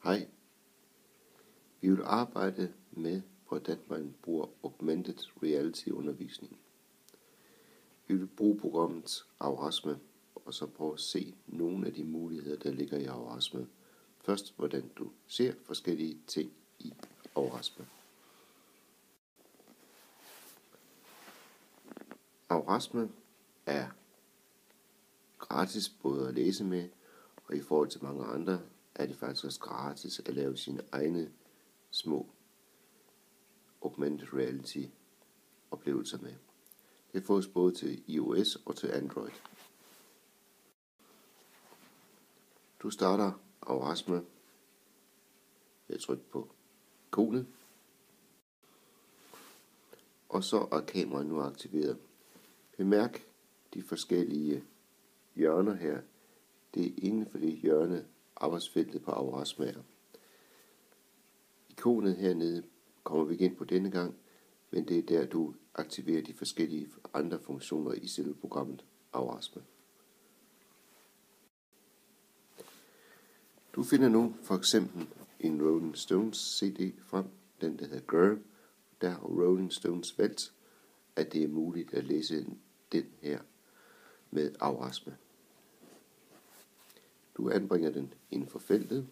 Hej, vi vil arbejde med, hvordan man bruger Augmented Reality undervisning. Vi vil bruge programmet Aurasma, og så prøve at se nogle af de muligheder, der ligger i Aurasma. Først, hvordan du ser forskellige ting i Aurasma. Aurasma er gratis både at læse med, og i forhold til mange andre er det faktisk også gratis at lave sine egne små Augmented Reality oplevelser med. Det fås både til iOS og til Android. Du starter Aurasma ved at trykke på ikonet, og så er kameraet nu aktiveret. Bemærk de forskellige hjørner her. Det er inden for det hjørne arbejdsfeltet på Aurasma er. Ikonet hernede kommer vi ikke ind på denne gang, men det er der du aktiverer de forskellige andre funktioner i selve programmet Aurasma. Du finder nu for eksempel en Rolling Stones CD frem, den der hedder Girl. Der har Rolling Stones valgt, at det er muligt at læse den her med Aurasma. Du anbringer den inden for feltet,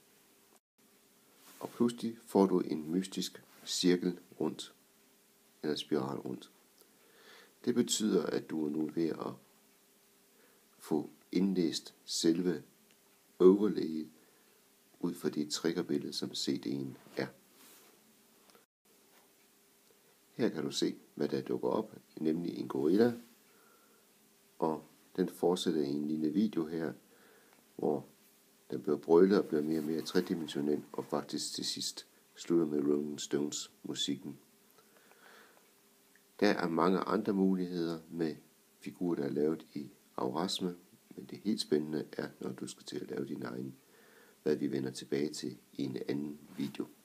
og pludselig får du en mystisk cirkel rundt, eller spiral rundt. Det betyder, at du er nu ved at få indlæst selve overlayet ud fra det triggerbillede, som CD'en er. Her kan du se, hvad der dukker op, nemlig en gorilla, og den fortsætter i en lille video her, hvor den bliver brølet og bliver mere og mere tredimensionel, og faktisk til sidst slutter med Rolling Stones musikken. Der er mange andre muligheder med figurer, der er lavet i Aurasma, men det helt spændende er, når du skal til at lave din egen, hvad vi vender tilbage til i en anden video.